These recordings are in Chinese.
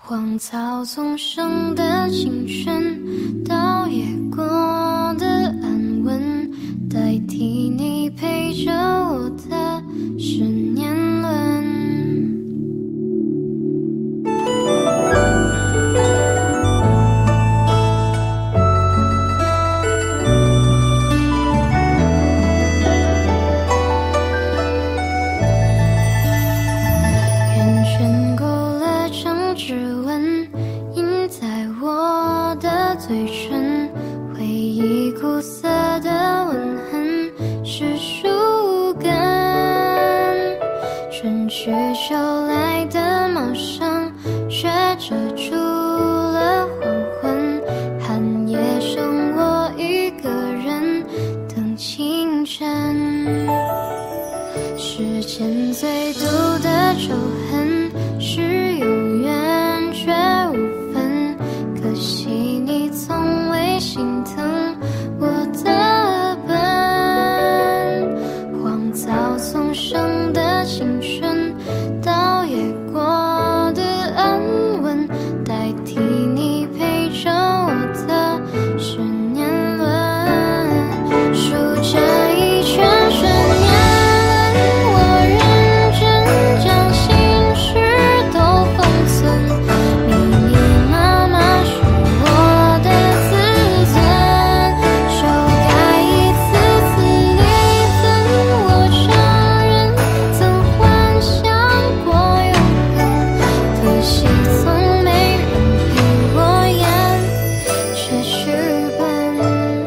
荒草丛生的青春，倒也过的安稳，代替你陪着我的是年轮。圆圈勾勒成指纹，印在我的嘴唇，回忆苦涩的吻痕是树根。春去秋来的茂盛，却遮住了黄昏。寒夜剩我一个人等清晨。时间最毒的仇恨是有缘却无分，可惜你从未心疼我的笨。荒草丛生的青春，倒也过的安稳，代替你陪着我的是年轮。数着一圈圈年轮，我认真将心事都封存，密密麻麻是我的自尊，修改一次次离分。我承认曾幻想过永恒，可惜从没人陪我演这剧本。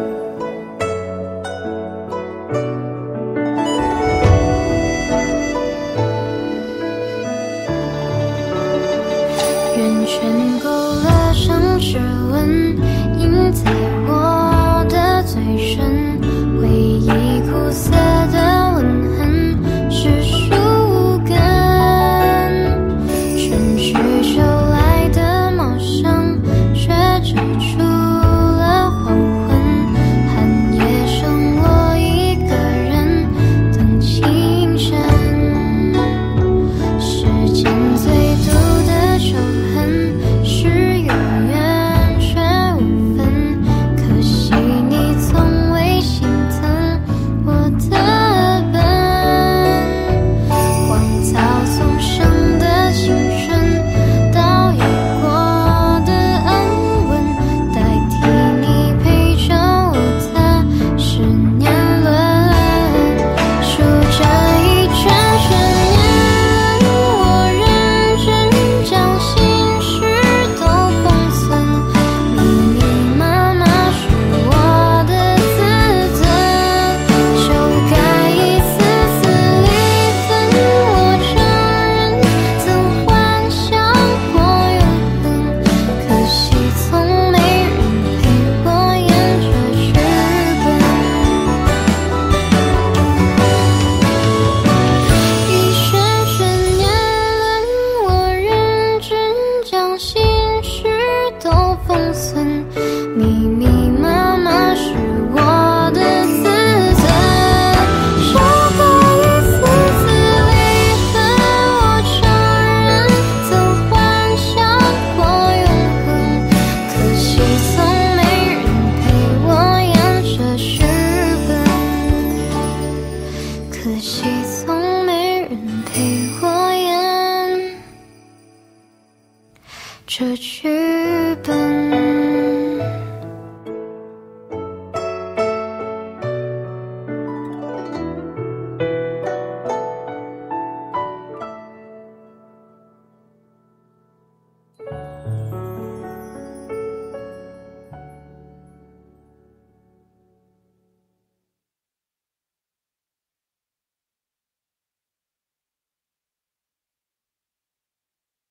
圆圈勾勒成指纹，印在我的嘴唇，回忆苦涩的吻痕是树根。春去秋来的茂盛，却遮住了黄昏。寒夜剩我一个人等清晨。时间最毒的仇恨是有缘却无分，可惜你从未心疼我的笨。荒草丛生的青春，倒也过的安稳，代替你陪着我的是年轮。数着一圈圈年轮，我认真将心事都封存，密密麻麻是我的自尊，修改一次次离分。我承认曾幻想过永恒，可惜从没人陪我演这剧本。一圈圈年轮，我认真将心事都封存，密密麻麻是我的自尊，修改一次次离分。我承认曾幻想过永恒，可惜从没人陪我演这剧本，可惜从没人陪我演这剧本。